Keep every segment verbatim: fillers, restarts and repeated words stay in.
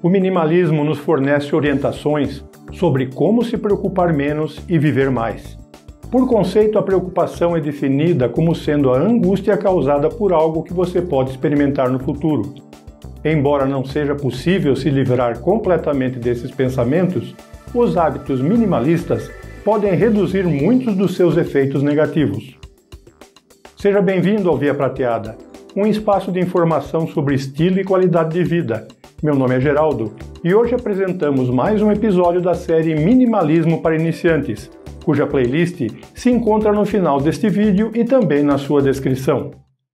O minimalismo nos fornece orientações sobre como se preocupar menos e viver mais. Por conceito, a preocupação é definida como sendo a angústia causada por algo que você pode experimentar no futuro. Embora não seja possível se livrar completamente desses pensamentos, os hábitos minimalistas podem reduzir muitos dos seus efeitos negativos. Seja bem-vindo ao Via Prateada, um espaço de informação sobre estilo e qualidade de vida. Meu nome é Geraldo e hoje apresentamos mais um episódio da série Minimalismo para Iniciantes, cuja playlist se encontra no final deste vídeo e também na sua descrição.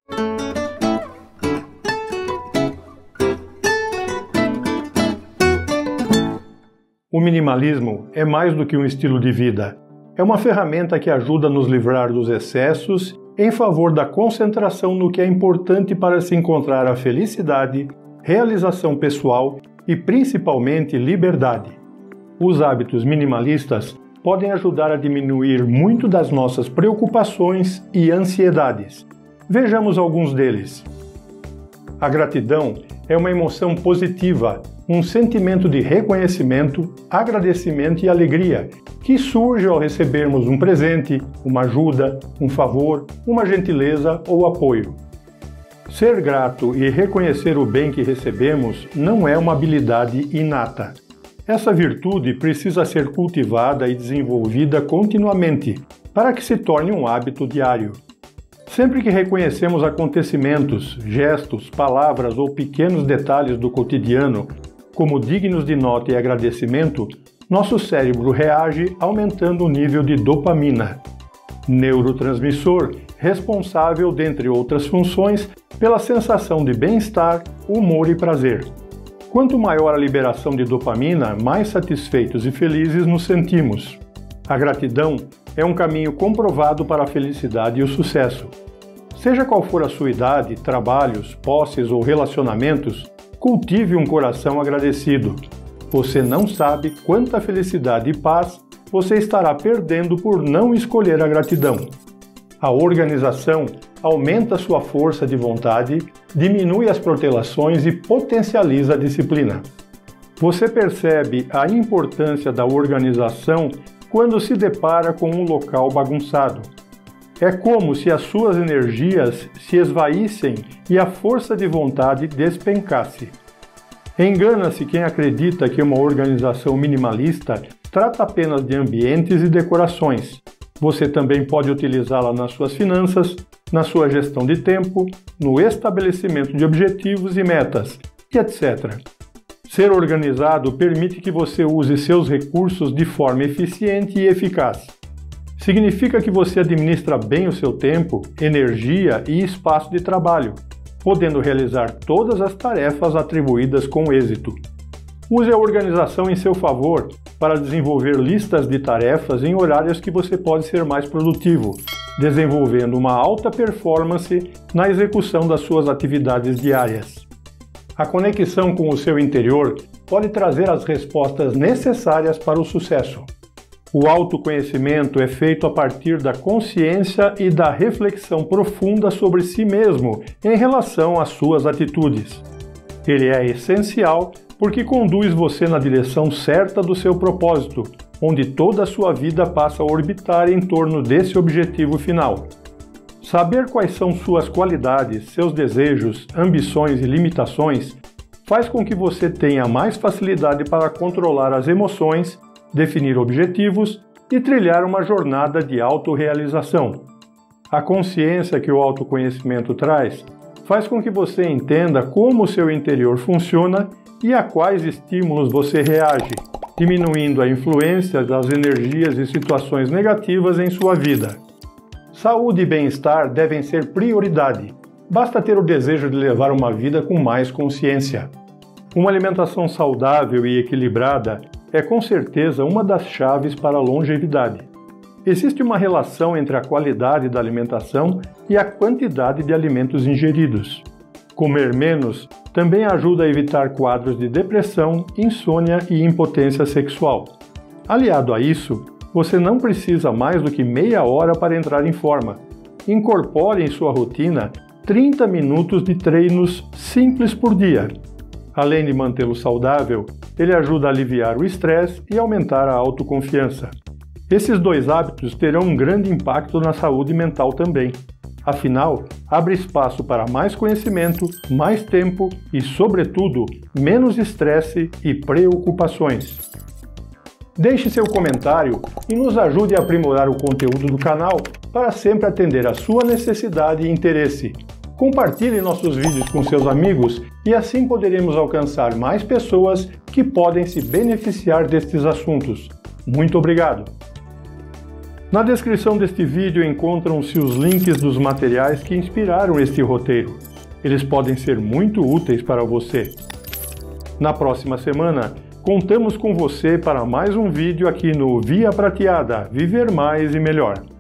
O minimalismo é mais do que um estilo de vida. É uma ferramenta que ajuda a nos livrar dos excessos em favor da concentração no que é importante para se encontrar a felicidade, realização pessoal e principalmente liberdade. Os hábitos minimalistas podem ajudar a diminuir muito das nossas preocupações e ansiedades. Vejamos alguns deles. A gratidão é uma emoção positiva, um sentimento de reconhecimento, agradecimento e alegria que surge ao recebermos um presente, uma ajuda, um favor, uma gentileza ou apoio. Ser grato e reconhecer o bem que recebemos não é uma habilidade inata. Essa virtude precisa ser cultivada e desenvolvida continuamente, para que se torne um hábito diário. Sempre que reconhecemos acontecimentos, gestos, palavras ou pequenos detalhes do cotidiano como dignos de nota e agradecimento, nosso cérebro reage aumentando o nível de dopamina, neurotransmissor responsável, dentre outras funções, pela sensação de bem-estar, humor e prazer. Quanto maior a liberação de dopamina, mais satisfeitos e felizes nos sentimos. A gratidão é um caminho comprovado para a felicidade e o sucesso. Seja qual for a sua idade, trabalhos, posses ou relacionamentos, cultive um coração agradecido. Você não sabe quanta felicidade e paz você estará perdendo por não escolher a gratidão. A organização aumenta sua força de vontade, diminui as protelações e potencializa a disciplina. Você percebe a importância da organização quando se depara com um local bagunçado. É como se as suas energias se esvaíssem e a força de vontade despencasse. Engana-se quem acredita que uma organização minimalista trata apenas de ambientes e decorações. Você também pode utilizá-la nas suas finanças, na sua gestão de tempo, no estabelecimento de objetivos e metas, e etcétera. Ser organizado permite que você use seus recursos de forma eficiente e eficaz. Significa que você administra bem o seu tempo, energia e espaço de trabalho, podendo realizar todas as tarefas atribuídas com êxito. Use a organização em seu favor para desenvolver listas de tarefas em horários que você pode ser mais produtivo, desenvolvendo uma alta performance na execução das suas atividades diárias. A conexão com o seu interior pode trazer as respostas necessárias para o sucesso. O autoconhecimento é feito a partir da consciência e da reflexão profunda sobre si mesmo em relação às suas atitudes. Ele é essencial porque conduz você na direção certa do seu propósito, onde toda a sua vida passa a orbitar em torno desse objetivo final. Saber quais são suas qualidades, seus desejos, ambições e limitações faz com que você tenha mais facilidade para controlar as emoções, definir objetivos e trilhar uma jornada de autorrealização. A consciência que o autoconhecimento traz faz com que você entenda como o seu interior funciona e a quais estímulos você reage, diminuindo a influência das energias e situações negativas em sua vida. Saúde e bem-estar devem ser prioridade. Basta ter o desejo de levar uma vida com mais consciência. Uma alimentação saudável e equilibrada é com certeza uma das chaves para a longevidade. Existe uma relação entre a qualidade da alimentação e a quantidade de alimentos ingeridos. Comer menos também ajuda a evitar quadros de depressão, insônia e impotência sexual. Aliado a isso, você não precisa mais do que meia hora para entrar em forma. Incorpore em sua rotina trinta minutos de treinos simples por dia. Além de mantê-lo saudável, ele ajuda a aliviar o estresse e aumentar a autoconfiança. Esses dois hábitos terão um grande impacto na saúde mental também. Afinal, abre espaço para mais conhecimento, mais tempo e, sobretudo, menos estresse e preocupações. Deixe seu comentário e nos ajude a aprimorar o conteúdo do canal para sempre atender à sua necessidade e interesse. Compartilhe nossos vídeos com seus amigos e assim poderemos alcançar mais pessoas que podem se beneficiar destes assuntos. Muito obrigado! Na descrição deste vídeo encontram-se os links dos materiais que inspiraram este roteiro. Eles podem ser muito úteis para você. Na próxima semana, contamos com você para mais um vídeo aqui no Via Prateada, Viver Mais e Melhor.